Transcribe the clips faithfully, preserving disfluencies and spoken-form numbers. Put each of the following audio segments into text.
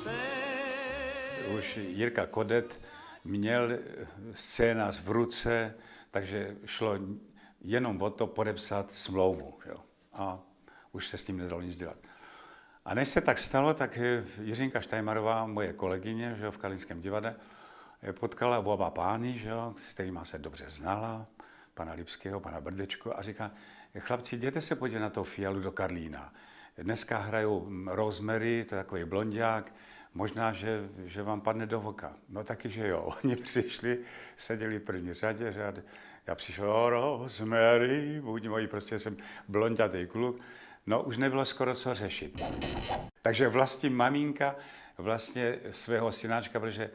Už Jirka Kodet měl scénář v ruce, takže šlo jenom o to podepsat smlouvu. Jo. A už se s tím nedalo nic dělat. A než se tak stalo, tak Jiřinka Štajmarová, moje kolegyně, že jo, v Karlínském divadle, potkala oba pány, že jo, s kterými se dobře znala, pana Lipského, pana Brdečku, a říká: chlapci, jděte se podívat na toho Fialu do Karlína. Dneska hrajou Rosemary, to je takový blonďák, možná, že, že vám padne do voka. No taky, že jo. Oni přišli, seděli v první řadě, řad. Já přišel: o Rosemary, buď mojí, prostě jsem blonďatý kluk. No, už nebylo skoro co řešit. Takže vlastně maminka vlastně svého synáčka, protože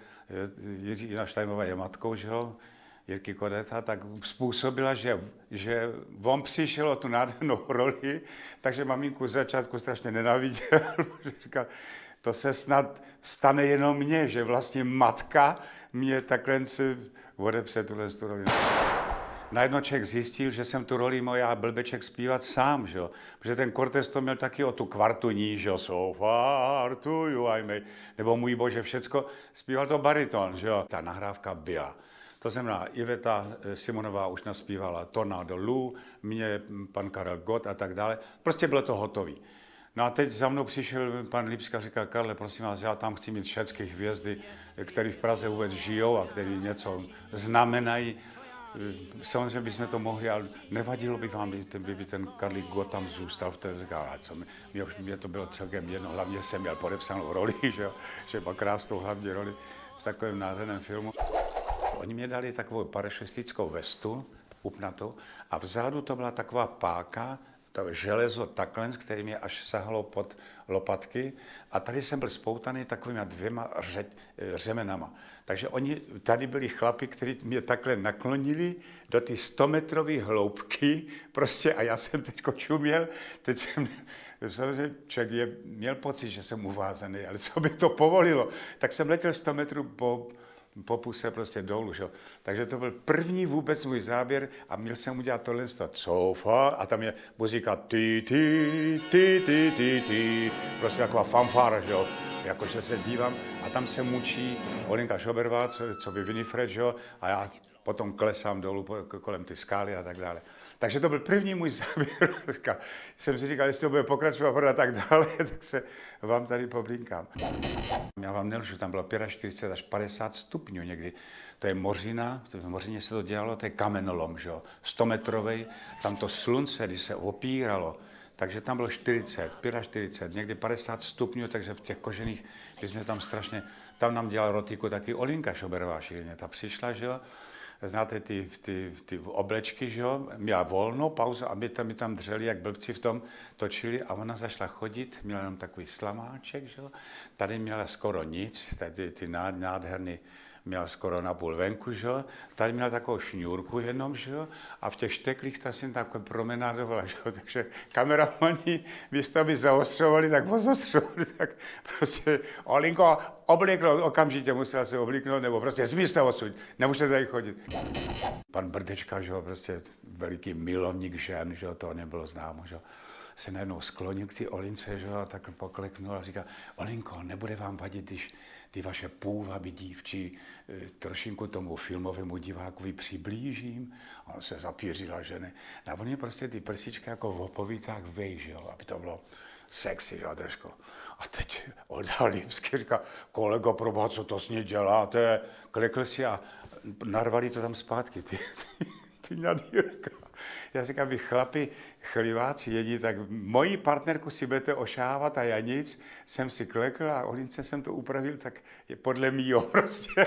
Jiřina Štajmová je matkou, že jo, Jirky Kodeta, tak způsobila, že, že on přišel o tu nádhernou roli, takže maminku z začátku strašně nenáviděl, protože říkal: to se snad stane jenom mně, že vlastně matka mě takhle odepře tuhle roli. Najednou člověk zjistil, že jsem tu roli moja blbeček zpívat sám, že jo? Protože ten Cortés to měl taky o tu kvartu níž, že jo? So far to you I may, nebo Můj Bože, všecko, zpíval to bariton, že jo? Ta nahrávka byla. To znamená, Iveta Simonová už naspívala Tornado Lou, mě pan Karel Gott a tak dále. Prostě bylo to hotové. No a teď za mnou přišel pan Lipský a říkal: Karle, prosím vás, já tam chci mít všechny hvězdy, které v Praze vůbec žijou a které něco znamenají. Samozřejmě bychom to mohli, ale nevadilo by vám, kdyby ten Karlík Gott tam zůstal v té říkala, co mi, mě to bylo celkem jedno, hlavně jsem měl podepsanou roli, že, že má krásnou hlavní roli v takovém nádherném filmu. Oni mě dali takovou parašutistickou vestu, upnatou, a vzadu to byla taková páka, to železo takhle, který mě až sahalo pod lopatky, a tady jsem byl spoutaný takovými dvěma řeť, řemenama. Takže oni, tady byli chlapi, kteří mě takhle naklonili do ty stometrové hloubky, prostě, a já jsem teď čuměl, teď jsem, samozřejmě člověk je, měl pocit, že jsem uvázaný, ale co by to povolilo, tak jsem letěl sto metrů po po puse prostě dolů, že? Takže to byl první vůbec můj záběr a měl jsem udělat tohle cofa a tam je muzika ty, ty, ty, ty, ty, ty, prostě taková fanfára, že jo? Jakože se dívám a tam se mučí Olenka Šoberová, co, co by Winifred, že jo? A já potom klesám dolů kolem ty skály a tak dále. Takže to byl první můj záběr. Jsem si říkal, jestli to bude pokračovat a tak dále, tak se vám tady poblinkám. Já vám nelžu, tam bylo čtyřicet pět až padesát stupňů někdy. To je mořina, v mořině se to dělalo, to je kamenolom, že jo, sto metrovej, tam to slunce, když se opíralo, takže tam bylo čtyřicet, čtyřicet pět, někdy padesát stupňů, takže v těch kožených, když jsme tam strašně, tam nám dělala rotiku taky Olinka Šoberová šíleně, ta přišla, že jo. Znáte ty, ty, ty oblečky, že jo, měla volnou pauzu, aby tam, tam dřeli, jak blbci v tom točili, a ona zašla chodit, měla jenom takový slamáček, že jo, tady měla skoro nic, tady ty nádherný, měla skoro na půl venku, že jo, tady měla takovou šňůrku jenom, že jo, a v těch šteklích ta jsem takové promenádovala, že jo, takže kameramani, místo aby zaostřovali, tak pozostřovali, tak prostě Olinko oblíknout, okamžitě musela se oblíknout, nebo prostě zmizte odsud, nemůžete tady chodit. Pan Brdečka, že jo, prostě veliký milovník žen, že jo, to nebylo známo, že jo, se najednou sklonil k ty Olince, že jo, a tak pokleknul a říkal: Olinko, nebude vám vadit, když ty vaše půvaby dívčí trošinku tomu filmovému divákovi přiblížím? A on se zapířila, že ne. A on je prostě ty prsičky jako v opovitách vej, že jo, aby to bylo sexy, že jo, trošku. A teď Olda Lipský říká: kolego, proboha, co to s ní děláte? Klekl si a narvali to tam zpátky, ty, ty, ty nadírka. Já říkám, vy chlapi, chliváci jedí, tak moji partnerku si budete ošávat a já nic, jsem si klekl a Olince jsem to upravil, tak je podle mýho prostě.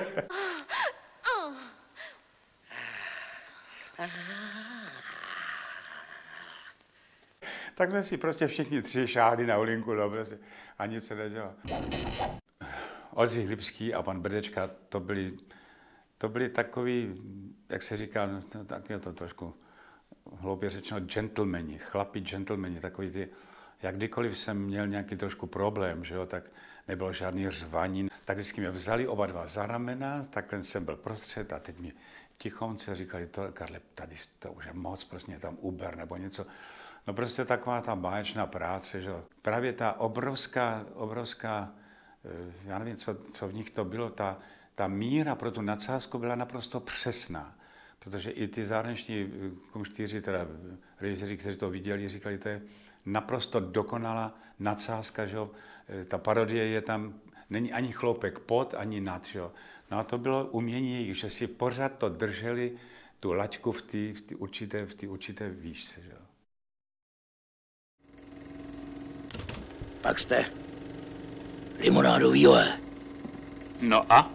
Tak jsme si prostě všichni tři šáhli na Olinku, no, prostě, a nic se nedělá. Oldřich Lipský a pan Brdečka, to byli, to byli takový, jak se říká, no, tak je to trošku hloupě řečeno, gentlemani, chlapi gentlemani, takový ty, jak kdykoliv jsem měl nějaký trošku problém, že jo, tak nebylo žádný řvaní. Tak vždycky mě vzali oba dva za ramena, takhle jsem byl prostřed a teď mi tichonce říkali: to, Karle, tady to už je moc, prostě tam Uber nebo něco. No prostě taková ta báječná práce, že jo. Právě ta obrovská, obrovská já nevím, co, co v nich to bylo, ta, ta míra pro tu nadsázku byla naprosto přesná. Protože i ty zahraniční kumštýři, teda režiséři, kteří to viděli, říkali, to je naprosto dokonalá nadsázka, že jo? Ta parodie je tam, není ani chloupek pod, ani nad, že jo? No a to bylo umění jejich, že si pořád to drželi, tu laťku v té v určité, v určité výšce, že jo? Pak jste limonádu víle. No a?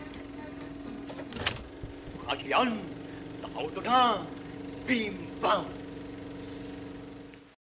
Adrian, z autodá, bim bam.